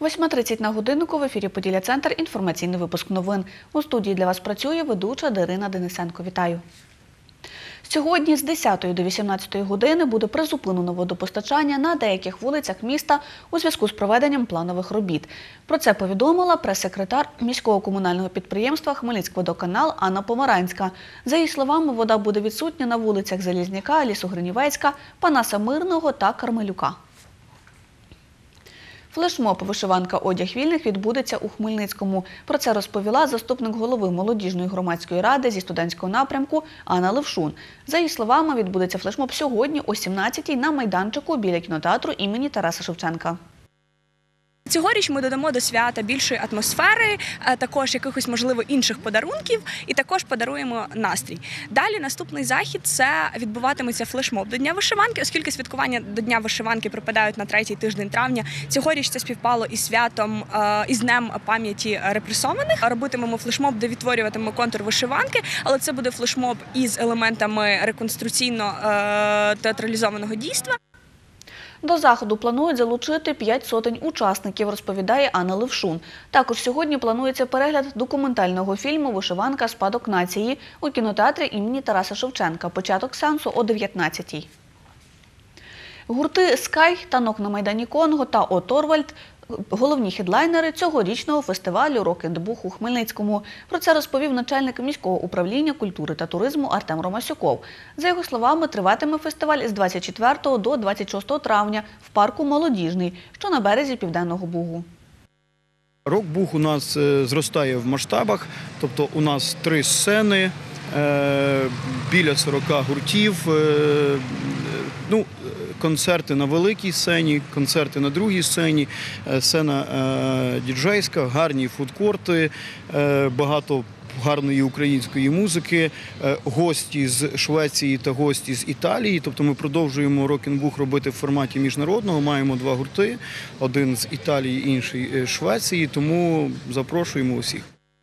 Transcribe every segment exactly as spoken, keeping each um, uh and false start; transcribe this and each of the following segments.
восьма тридцять на годиннику, в ефірі «Поділля-Центр», інформаційний випуск новин. У студії для вас працює ведуча Дарина Денисенко. Вітаю. Сьогодні з десятої до вісімнадцятої години буде призупинено водопостачання на деяких вулицях міста у зв'язку з проведенням планових робіт. Про це повідомила прес-секретар міського комунального підприємства «Хмельницькводоканал» Анна Помаранська. За її словами, вода буде відсутня на вулицях Залізняка, Лісогринівецька, Панаса Мирного та Кармелюка. Флешмоб «Вишиванка. Одяг вільних» відбудеться у Хмельницькому. Про це розповіла заступник голови молодіжної громадської ради зі студентського напрямку Анна Левшун. За її словами, відбудеться флешмоб сьогодні о сімнадцятій на майданчику біля кінотеатру імені Тараса Шевченка. Цьогоріч ми додамо до свята більшої атмосфери, також якихось, можливо, інших подарунків і також подаруємо настрій. Далі наступний захід – це відбуватиметься флешмоб до Дня вишиванки, оскільки святкування до Дня вишиванки припадають на третій тиждень травня. Цьогоріч це співпало із святом, із Днем пам'яті репресованих. Робитимемо флешмоб, де відтворюватимемо контур вишиванки, але це буде флешмоб із елементами реконструкційно-театралізованого дійства. До заходу планують залучити п'ять сотень учасників, розповідає Анна Левшун. Також сьогодні планується перегляд документального фільму «Вишиванка. Спадок нації» у кінотеатрі імені Тараса Шевченка. Початок сеансу о дев'ятнадцятій. Гурти «Скай», «Танок на Майдані Конго» та «О Торвальд» – головні хедлайнери цьогорічного фестивалю «Рок-енд-бух» у Хмельницькому. Про це розповів начальник міського управління культури та туризму Артем Ромасюков. За його словами, триватиме фестиваль з двадцять четвертого до двадцять шостого травня в парку «Молодіжний», що на березі Південного Бугу. Рок-бух у нас зростає в масштабах, тобто у нас три сцени, біля сорока гуртів, ну, концерти на великій сцені, концерти на другій сцені, сцена діджейська, гарні фудкорти, багато гарної української музики, гості з Швеції та гості з Італії. Тобто ми продовжуємо рок-н-бух робити в форматі міжнародного. Маємо два гурти, один з Італії, інший з Швеції, тому запрошуємо усіх.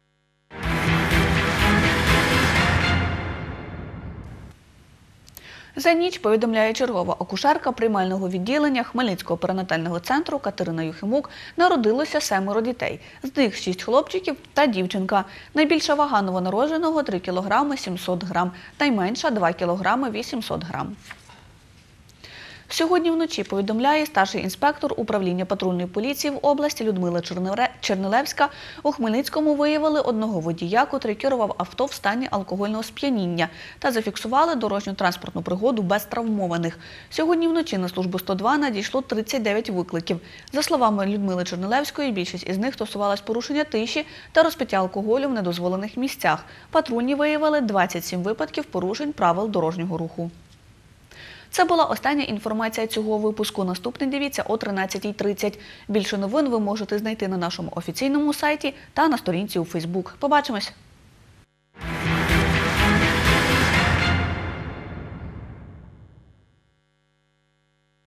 За ніч, повідомляє чергова акушерка приймального відділення Хмельницького перинатального центру Катерина Юхимук, народилося семеро дітей. З них шість хлопчиків та дівчинка. Найбільша вага новонародженого – три кілограми сімсот грам, найменша – два кілограми вісімсот грам. Сьогодні вночі, повідомляє старший інспектор управління патрульної поліції в області Людмила Чернилевська, у Хмельницькому виявили одного водія, котрий керував авто в стані алкогольного сп'яніння, та зафіксували дорожньо-транспортну пригоду без травмованих. Сьогодні вночі на службу сто два надійшло тридцять дев'ять викликів. За словами Людмили Чернилевської, більшість із них стосувалась порушення тиші та розпиття алкоголю в недозволених місцях. Патрульні виявили двадцять сім випадків порушень правил дорожнього руху. Це була остання інформація цього випуску. Наступний дивіться о тринадцятій тридцять. Більше новин ви можете знайти на нашому офіційному сайті та на сторінці у Фейсбук. Побачимось!